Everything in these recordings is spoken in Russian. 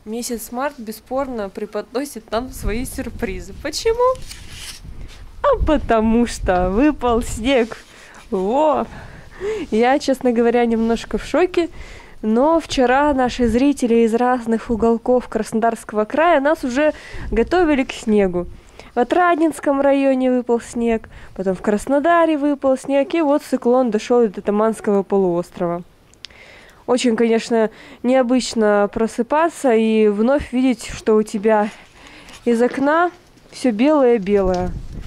Месяц март бесспорно преподносит нам свои сюрпризы. Почему? А потому что выпал снег. Во! Я, честно говоря, немножко в шоке. Но вчера наши зрители из разных уголков Краснодарского края нас уже готовили к снегу. В Отрадненском районе выпал снег, потом в Краснодаре выпал снег, и вот циклон дошел до Таманского полуострова. Очень, конечно, необычно просыпаться и вновь видеть, что у тебя из окна все белое-белое.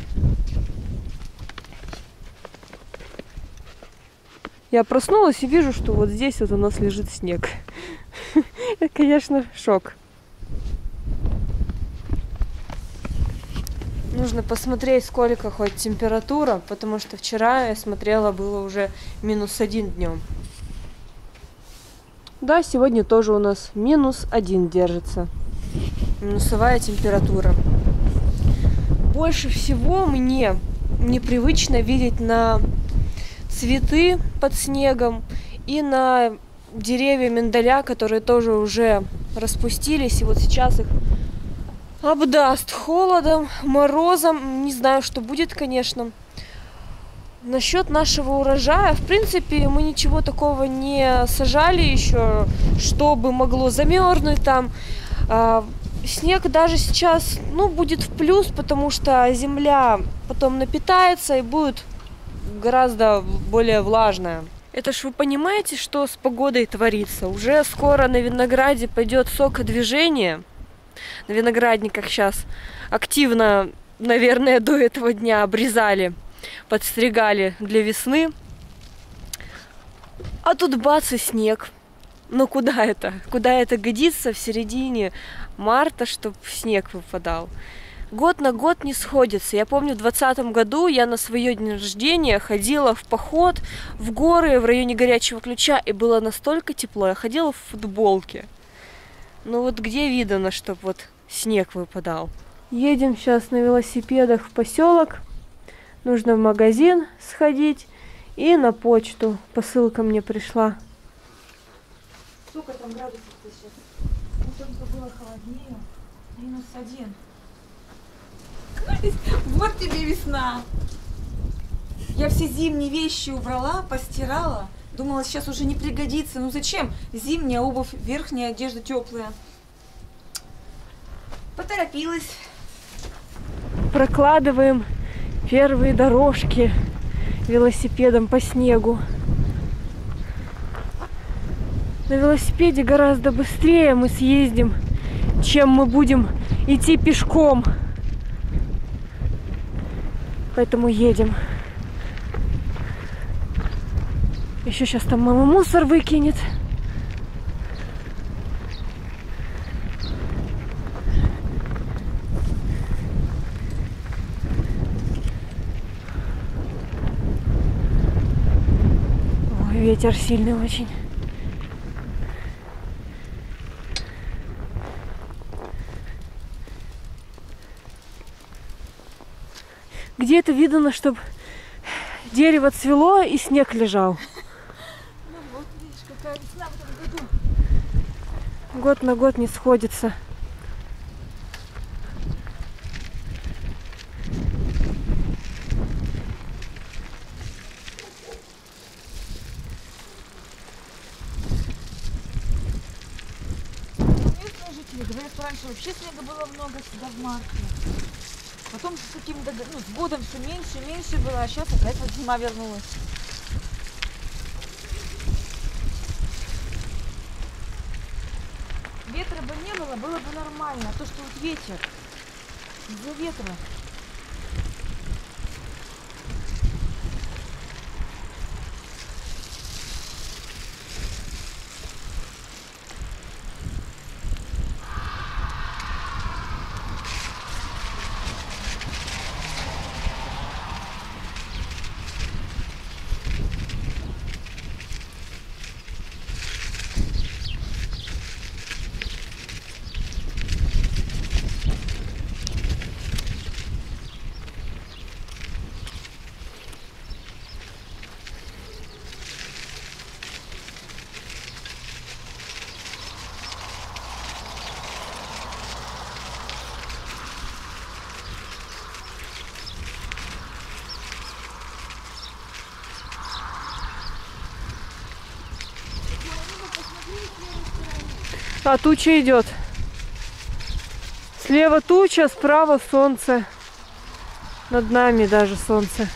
Я проснулась и вижу, что вот здесь вот у нас лежит снег. Это, конечно, шок. Нужно посмотреть, сколько хоть температура, потому что вчера я смотрела, было уже -1 днем. Да, сегодня тоже у нас -1 держится. Минусовая температура. Больше всего мне непривычно видеть на цветы под снегом и на деревья миндаля, которые тоже уже распустились, и вот сейчас их обдаст холодом, морозом. Не знаю, что будет, конечно. Насчет нашего урожая, в принципе, мы ничего такого не сажали еще, чтобы могло замерзнуть там. Снег даже сейчас, будет в плюс, потому что земля потом напитается и будет гораздо более влажная. Это ж вы понимаете, что с погодой творится? Уже скоро на винограде пойдет сокодвижение. На виноградниках сейчас активно, наверное, до этого дня обрезали, подстригали для весны. А тут бац и снег. Но куда это? Куда это годится в середине марта, чтобы снег выпадал? Год на год не сходится. Я помню, в 2020 году я на свое день рождения ходила в поход в горы в районе Горячего Ключа, и было настолько тепло. Я ходила в футболке. Ну вот где видно, чтоб вот снег выпадал? Едем сейчас на велосипедах в поселок. Нужно в магазин сходить и на почту. Посылка мне пришла. Сколько там градусов-то сейчас? Только было холоднее. -1. Вот тебе весна. Я все зимние вещи убрала, постирала. Думала, сейчас уже не пригодится. Ну зачем? Зимняя обувь, верхняя одежда теплая. Поторопилась. Прокладываем первые дорожки велосипедом по снегу. На велосипеде гораздо быстрее мы съездим, чем мы будем идти пешком. Поэтому едем. Еще сейчас там мама мусор выкинет. Ой, ветер сильный очень. Где это видно, чтобы дерево цвело и снег лежал? Ну вот, видишь, какая весна в этом году. Год на год не сходится. Местные жители говорят, что раньше вообще снега было много всегда в марте. Потом с каким-то, с годом все меньше и меньше было, а сейчас опять вот зима вернулась. Ветра бы не было, было бы нормально. А то, что вот ветер, из-за ветра. А туча идет. Слева туча, справа солнце. Над нами даже солнце.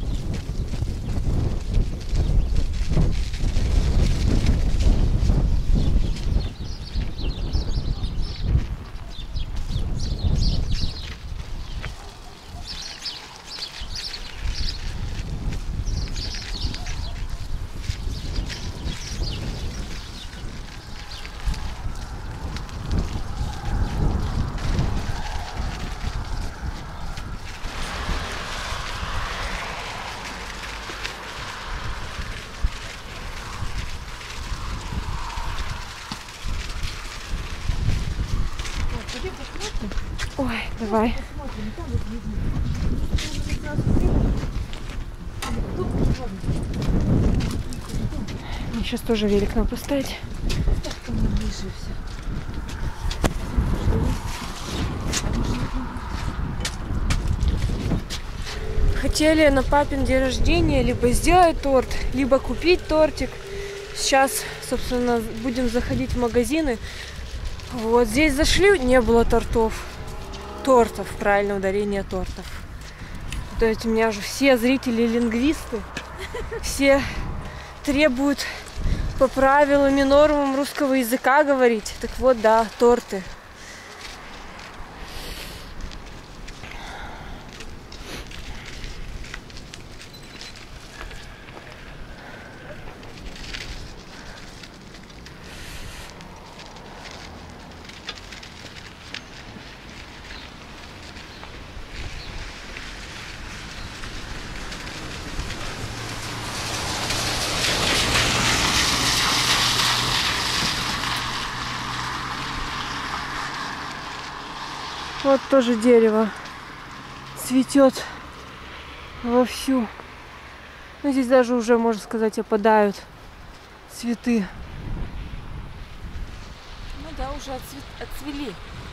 Ой, давай. Мне сейчас тоже велик надо поставить. Хотели на папин день рождения либо сделать торт, либо купить тортик. Сейчас, собственно, будем заходить в магазины. Вот здесь зашли, не было тортов. Тортов, правильное ударение тортов. То есть у меня же все зрители лингвисты, все требуют по правилам и нормам русского языка говорить. Так вот, да, торты. Вот тоже дерево цветет вовсю. Ну, здесь даже уже, можно сказать, опадают цветы. Ну да, уже отцвели.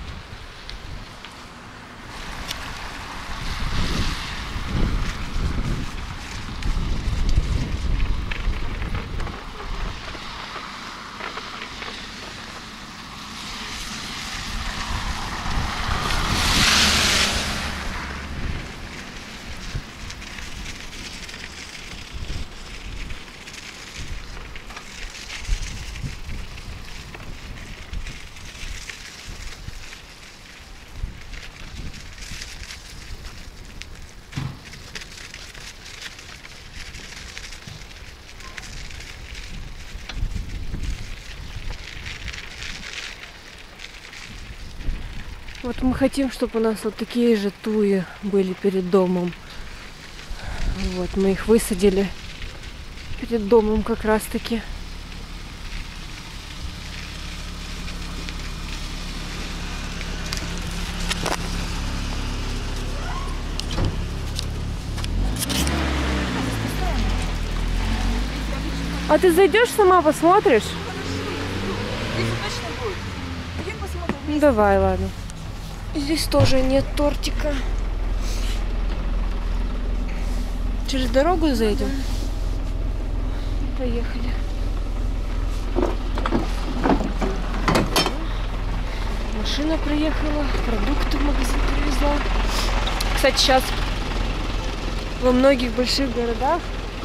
Вот мы хотим, чтобы у нас вот такие же туи были перед домом. Вот мы их высадили перед домом как раз таки. А ты зайдешь сама, посмотришь? Ну, давай, ладно. Здесь тоже нет тортика. Через дорогу зайдем? Поехали. Машина приехала, продукты в магазин привезла. Кстати, сейчас во многих больших городах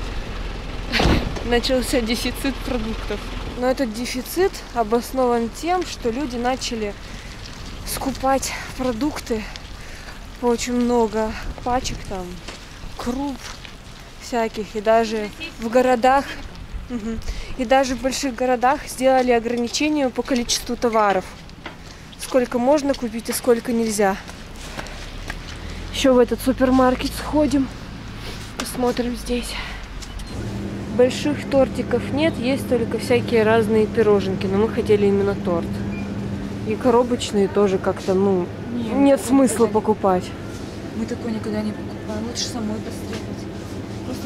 начался дефицит продуктов. Но этот дефицит обоснован тем, что люди начали скупать продукты по очень много пачек, там, круп всяких. И даже в городах, и даже в больших городах сделали ограничения по количеству товаров. Сколько можно купить и сколько нельзя. Еще в этот супермаркет сходим. Посмотрим здесь. Больших тортиков нет, есть только всякие разные пироженки. Но мы хотели именно торт. И коробочные тоже как-то, ну, нет смысла покупать. Мы такое никогда не покупаем. Лучше самой пострелять. Просто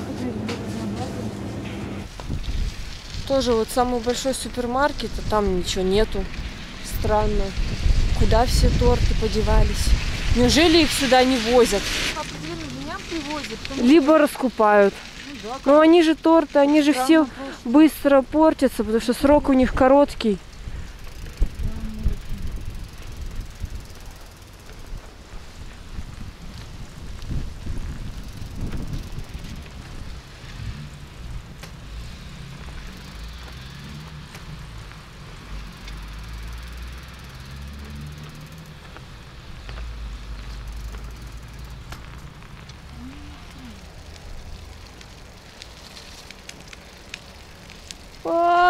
тоже вот самый большой супермаркет, а там ничего нету. Странно. Куда все торты подевались? Неужели их сюда не возят? Либо раскупают. Но они же торты, они же все быстро портятся, потому что срок у них короткий.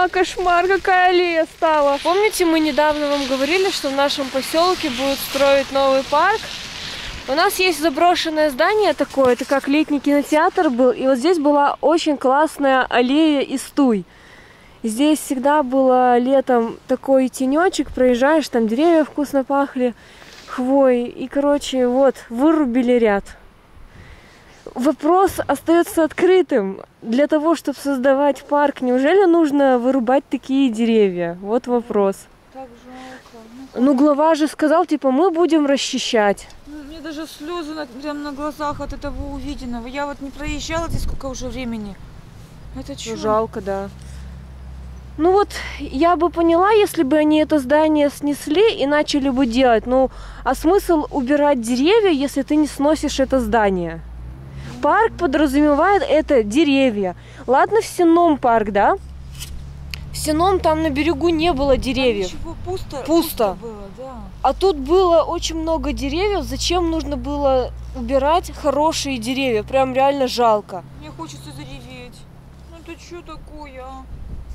кошмар, какая аллея стала. Помните, мы недавно вам говорили, что в нашем поселке будут строить новый парк? У нас есть заброшенное здание такое, это как летний кинотеатр был, и вот здесь была очень классная аллея из туй. Здесь всегда было летом такой тенечек, проезжаешь, там деревья вкусно пахли хвоей, и, короче, вот, вырубили ряд. Вопрос остается открытым. Для того, чтобы создавать парк, неужели нужно вырубать такие деревья? Вот вопрос. Так жалко. Ну, глава же сказал, типа, мы будем расчищать. Мне даже слезы прям на глазах от этого увиденного. Я вот не проезжала здесь сколько уже времени. Это что? Ну, жалко, да. Ну вот, я бы поняла, если бы они это здание снесли и начали бы делать. Ну, а смысл убирать деревья, если ты не сносишь это здание? Парк подразумевает это деревья. Ладно, в Сенном парк, да? В Сенном там на берегу не было деревьев. Там ничего, пусто. Пусто. Было, да. А тут было очень много деревьев. Зачем нужно было убирать хорошие деревья? Прям реально жалко. Мне хочется зареветь. Ну это что такое, а?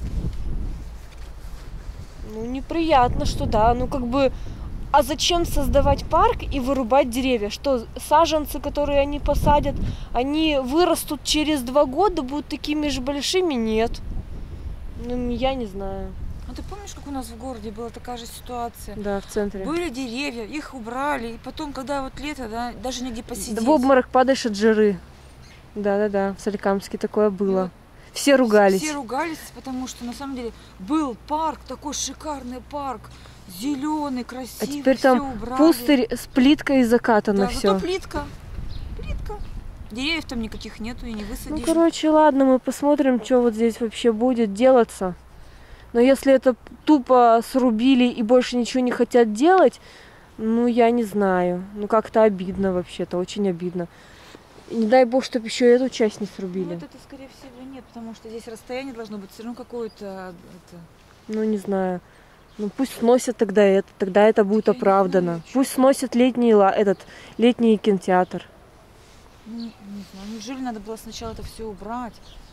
Ну, неприятно, что да. Ну, как бы... А зачем создавать парк и вырубать деревья? Что, саженцы, которые они посадят, они вырастут через 2 года, будут такими же большими? Нет. Ну, я не знаю. А ты помнишь, как у нас в городе была такая же ситуация? Да, в центре. Были деревья, их убрали, и потом, когда вот лето, да, даже негде посидеть. Да в обморок падаешь от жиры. Да-да-да, в Соликамске такое было. Все ругались. Все ругались, потому что на самом деле был парк, такой шикарный парк, зеленый, красивый. А теперь там пустырь с плиткой закатано, да, все. зато плитка. Плитка. Деревьев там никаких нету и не высадили. Ну, короче, ладно, мы посмотрим, что вот здесь вообще будет делаться. Но если это тупо срубили и больше ничего не хотят делать, ну, я не знаю. Ну, как-то обидно вообще-то, очень обидно. И не дай бог, чтобы еще эту часть не срубили. Ну, это, скорее всего, нет, потому что здесь расстояние должно быть все равно какое-то... Ну, не знаю. Ну, пусть сносят тогда это будет оправдано. Пусть сносят летний кинотеатр. Ну, не знаю, неужели надо было сначала это все убрать?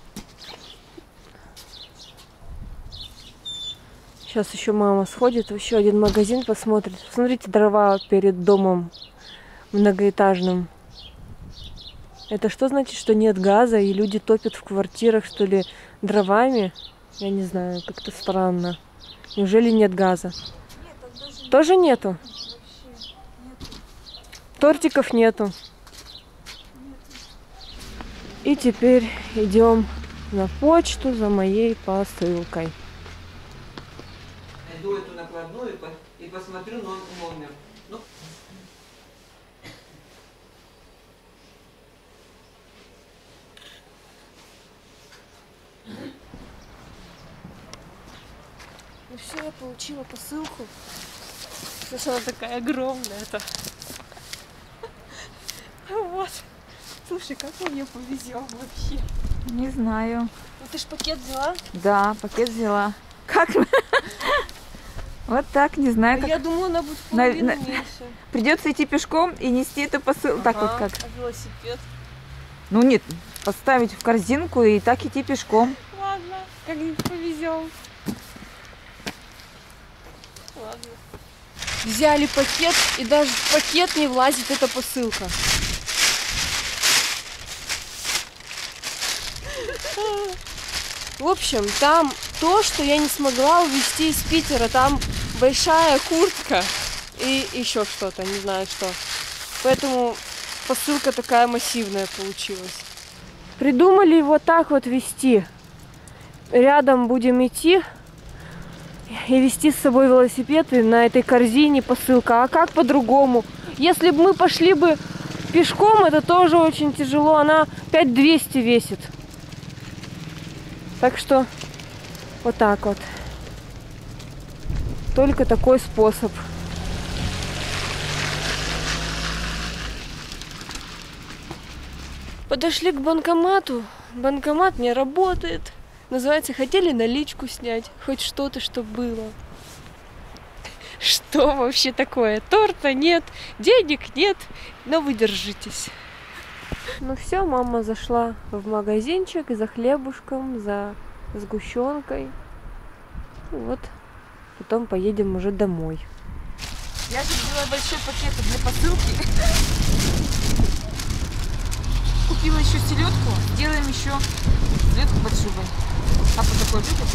Сейчас еще мама сходит в еще один магазин, посмотрит. Смотрите, дрова перед домом многоэтажным. Это что значит, что нет газа и люди топят в квартирах, что ли, дровами? Я не знаю, как-то странно. Неужели нет газа? Нет, тоже нету? Нет. Тортиков нету. И теперь идем на почту за моей посылкой. Найду эту накладную и посмотрю номер. Ну. Ну все, я получила посылку. Слушай, она такая огромная-то. Вот. Слушай, как мне повезет вообще. Не знаю. Ну ты ж пакет взяла? Да, пакет взяла. Как? Вот так, не знаю, как. Я думала, она будет в половину меньше. Придется идти пешком и нести эту посылку. Так вот как. А велосипед? Ну нет, поставить в корзинку и так идти пешком. Ладно, как-нибудь повезем. Ладно. Взяли пакет, и даже в пакет не влазит эта посылка. В общем, там то, что я не смогла увезти из Питера. Там большая куртка и еще что-то, не знаю что. Поэтому посылка такая массивная получилась. Придумали вот так вот везти. Рядом будем идти и везти с собой велосипед, и на этой корзине посылка. А как по-другому? Если бы мы пошли бы пешком, это тоже очень тяжело. Она 5200 весит. Так что вот так вот. Только такой способ. Подошли к банкомату. Банкомат не работает. Называется, хотели наличку снять. Хоть что-то, что было. Что вообще такое? Торта нет, денег нет, но вы держитесь. Ну все, мама зашла в магазинчик за хлебушком, за сгущенкой. Вот. Потом поедем уже домой. Я же взяла большой пакет для посылки. Купила еще селедку. Делаем еще селедку под шубой. Папа такой любит.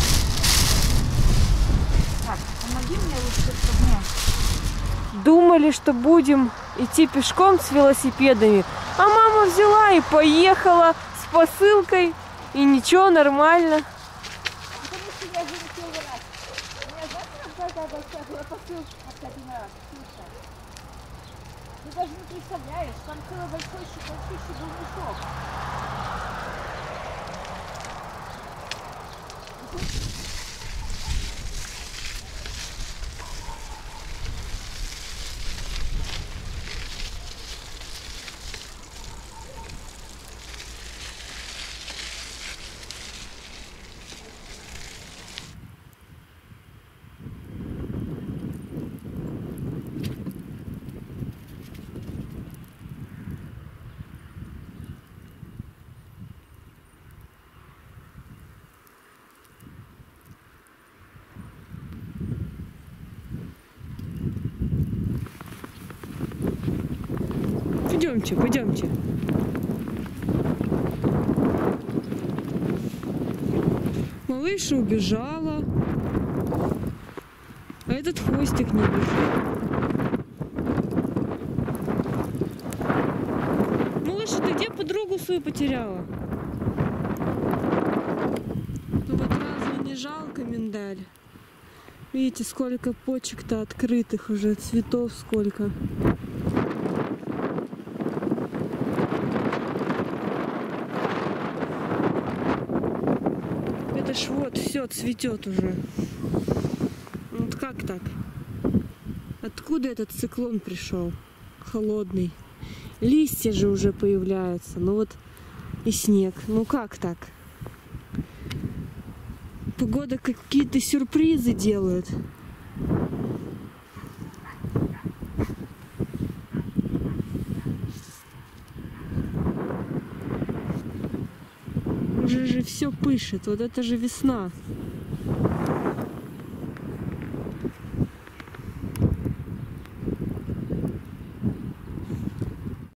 Так, помоги мне лучше поднять. Думали, что будем идти пешком с велосипедами, а мама взяла и поехала с посылкой, и ничего, нормально. Потому что я же не первый раз. У меня завтра такая большая была посылка один раз. Слушай. Ты даже не представляешь, там целый большой был мешок. Пойдемте, пойдемте. Малыша убежала, а этот хвостик не бежит. Малыша, ты где подругу свою потеряла? Ну вот разве не жалко миндаль? Видите, сколько почек-то открытых уже, цветов сколько. Это ж вот все цветет уже. Вот как так? Откуда этот циклон пришел? Холодный. Листья же уже появляются. Ну вот и снег. Ну как так? Погода какие-то сюрпризы делает. Уже же все пышет. Вот это же весна.